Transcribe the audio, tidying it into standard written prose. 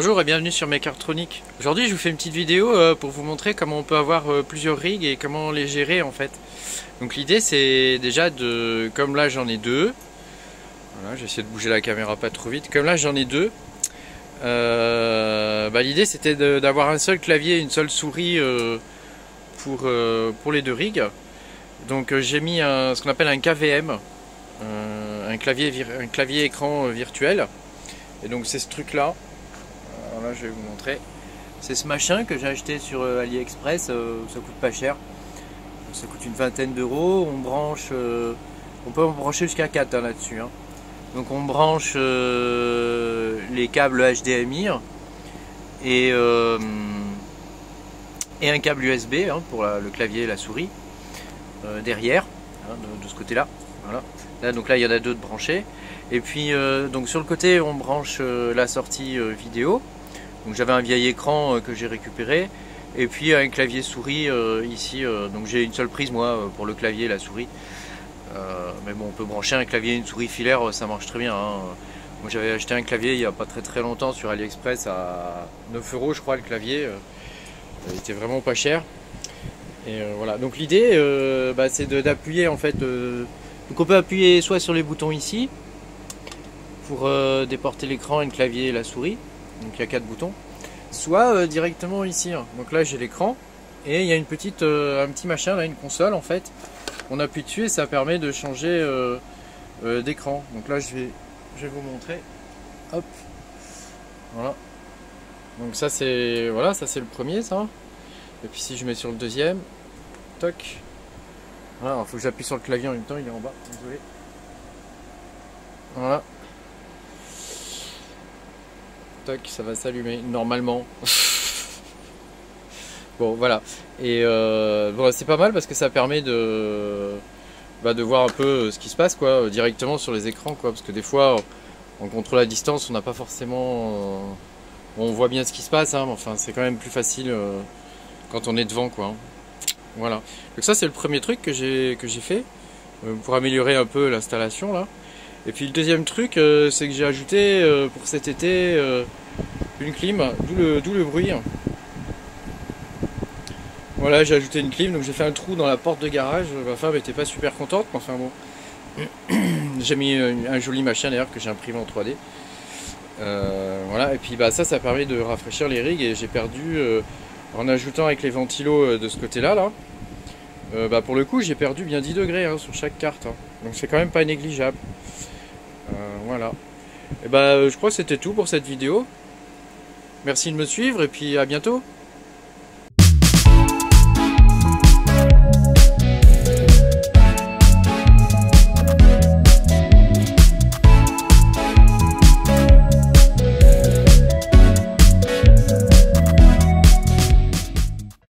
Bonjour et bienvenue sur Mechatronic. Aujourd'hui je vous fais une petite vidéo pour vous montrer comment on peut avoir plusieurs rigs et comment les gérer en fait. Donc l'idée c'est déjà de, comme là j'en ai deux, voilà, j'essaie de bouger la caméra pas trop vite, comme là j'en ai deux, l'idée c'était d'avoir un seul clavier et une seule souris pour les deux rigs. Donc j'ai mis ce qu'on appelle un KVM, un clavier écran virtuel, et donc c'est ce truc là. Alors là je vais vous montrer, c'est ce machin que j'ai acheté sur AliExpress, ça coûte pas cher, ça coûte une vingtaine d'euros. On branche, on peut en brancher jusqu'à 4 là-dessus, hein. Donc on branche les câbles HDMI et un câble USB pour le clavier et la souris derrière, de ce côté là, voilà. Là, donc là il y en a deux de branchés, et puis donc sur le côté on branche la sortie vidéo. Donc j'avais un vieil écran que j'ai récupéré, et puis un clavier souris ici, donc j'ai une seule prise moi pour le clavier et la souris, mais bon, on peut brancher un clavier et une souris filaire, ça marche très bien, hein. Moi j'avais acheté un clavier il n'y a pas très longtemps sur AliExpress à 9 € je crois le clavier, il était vraiment pas cher, et voilà. Donc l'idée c'est d'appuyer en fait, donc on peut appuyer soit sur les boutons ici pour déporter l'écran et le clavier et la souris. Donc il y a 4 boutons, soit directement ici. Donc là j'ai l'écran et il y a une petite, un petit machin là, une console en fait. On appuie dessus et ça permet de changer d'écran. Donc là je vais vous montrer. Hop, voilà. Donc ça c'est ça c'est le premier ça. Et puis si je mets sur le deuxième, toc. Voilà, il faut que j'appuie sur le clavier en même temps, il est en bas. Désolé. Voilà. Toc, ça va s'allumer normalement. Bon voilà, et bon, c'est pas mal parce que ça permet de voir un peu ce qui se passe quoi, directement sur les écrans quoi, parce que des fois on contrôle à distance, on n'a pas forcément, on voit bien ce qui se passe, hein, mais enfin c'est quand même plus facile quand on est devant quoi, hein. Voilà, donc ça c'est le premier truc que j'ai fait pour améliorer un peu l'installation là. Et puis le deuxième truc, c'est que j'ai ajouté pour cet été une clim, d'où le bruit. Voilà, j'ai ajouté une clim, donc j'ai fait un trou dans la porte de garage. Ma femme n'était pas super contente, mais enfin bon. J'ai mis un joli machin d'ailleurs que j'ai imprimé en 3D. Voilà, et puis ça permet de rafraîchir les rigs, et j'ai perdu, en ajoutant avec les ventilos de ce côté-là, pour le coup j'ai perdu bien 10 degrés sur chaque carte, hein. Donc c'est quand même pas négligeable. Voilà. Et je crois que c'était tout pour cette vidéo. Merci de me suivre et puis à bientôt.